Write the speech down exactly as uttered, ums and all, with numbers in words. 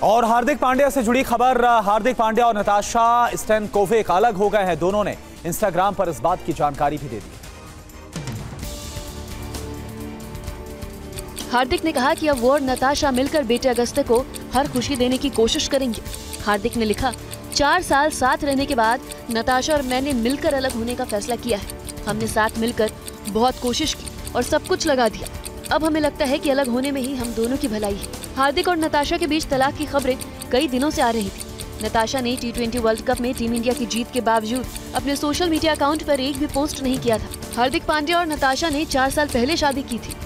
और हार्दिक पांड्या से जुड़ी खबर। हार्दिक पांड्या और नताशा स्टैनकोविक अलग हो गए हैं। दोनों ने इंस्टाग्राम पर इस बात की जानकारी भी दे दी। हार्दिक ने कहा कि अब वो और नताशा मिलकर बेटे अगस्त्य को हर खुशी देने की कोशिश करेंगे। हार्दिक ने लिखा, चार साल साथ रहने के बाद नताशा और मैंने मिलकर अलग होने का फैसला किया है। हमने साथ मिलकर बहुत कोशिश की और सब कुछ लगा दिया। अब हमें लगता है कि अलग होने में ही हम दोनों की भलाई है। हार्दिक और नताशा के बीच तलाक की खबरें कई दिनों से आ रही थी। नताशा ने टी ट्वेंटी वर्ल्ड कप में टीम इंडिया की जीत के बावजूद अपने सोशल मीडिया अकाउंट पर एक भी पोस्ट नहीं किया था। हार्दिक पांड्या और नताशा ने चार साल पहले शादी की थी।